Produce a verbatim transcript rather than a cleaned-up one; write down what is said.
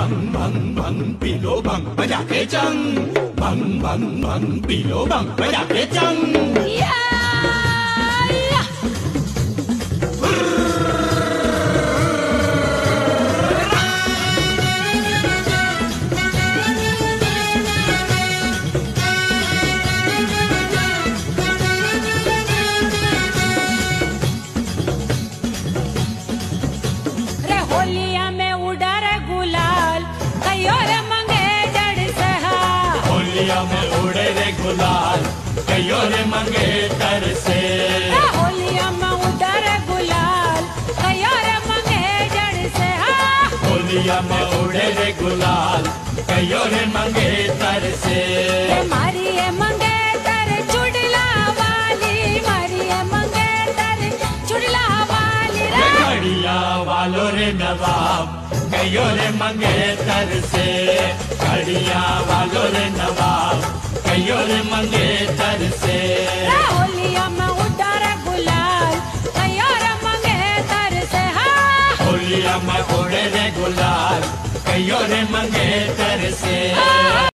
भंग भंग भंग पी लो भंग बजा के चंग, भंग भंग भंग पी लो भंग बजा के चंग। होलिया में उड़ा रे गुलाल कयो रे मंगेतर से, होलिया में उड़े रे गुलाल कयो रे मंगेतर से, होलिया में उड़ा रे गुलाल कयो रे मंगेतर से, होलिया में उड़े रे गुलाल कयो रे मंगेतर से। मारी है मंगेतर चुड़ला वाली, मारी है मंगेतर चुड़ला वाली रे, घड़िया वालो रे नवाब कयो रे मंगेतर से, घड़िया वालो रे नवाब कयो रे मंगेतर से। होलिया में उड़ा रे गुलाल कयो रे मंगेतर से, होलिया में उड़े रे गुलाल कयो रे मंगेतर से।